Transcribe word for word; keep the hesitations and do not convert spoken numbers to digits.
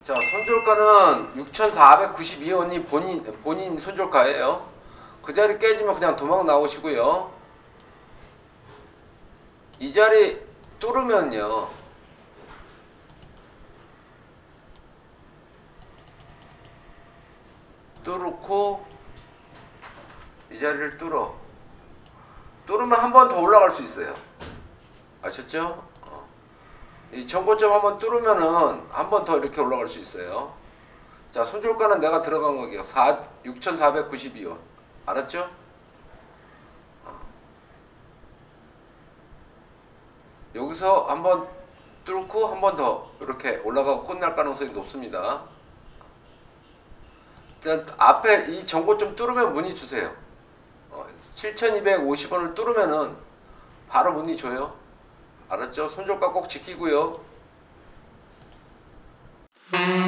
자, 손절가는 육천사백구십이 원이 본인, 본인 손절가예요. 그 자리 깨지면 그냥 도망 나오시고요. 이 자리 뚫으면요. 뚫고, 이 자리를 뚫어. 뚫으면 한 번 더 올라갈 수 있어요. 아셨죠? 어. 이 전고점 한번 뚫으면은 한 번 더 이렇게 올라갈 수 있어요. 자, 손절가는 내가 들어간 거기요. 육천사백구십이 원. 알았죠? 어. 여기서 한번 뚫고 한 번 더 이렇게 올라가고 끝날 가능성이 높습니다. 일단 앞에 이 전고점 뚫으면 문의 주세요. 어, 칠천이백오십 원을 뚫으면은 바로 문의 줘요. 알았죠? 손절가 꼭 지키고요.